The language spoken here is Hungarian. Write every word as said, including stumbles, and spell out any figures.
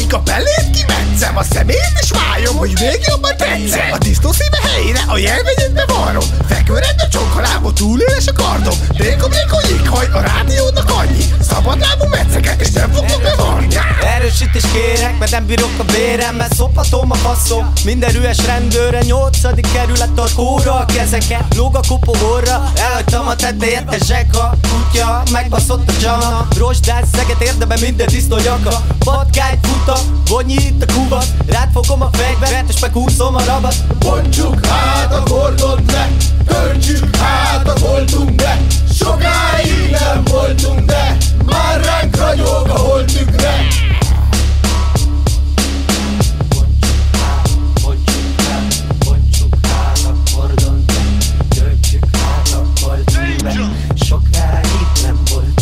Amíg a belét kimetszem, a szemét és váljom, hogy még jobban tetszem. A disznó szíve helyére, a jelvegyet bevarrom. Fekvőrend a csonkolába, túléles a kardom. Rékom, rékom, jéghaj, a rádiódnak annyi. Szabadlábú metszeket, és nem fogok bevarni. Erősítés kérek, mert nem bírok a vérem, mert szopatom a faszom. Minden üres rendőre, nyolcadik kerület tart kóra a kezeket. Lóg a kupohorra, elhagytam a tetejét, a zseka. Kutya, megbaszott a csana. Rozsdás, szeget érdebe minden disznó nyaka. Patkány, futa, vonyi itt a kuvat. Rád fogom a fegyvert, és meghúzom a rabat. Bontsuk hát a kordot le, töltsük hát a holtunkbe. Sokáig nem voltunk, de már ránk ragyog a holtükre. Sokáig nem volt.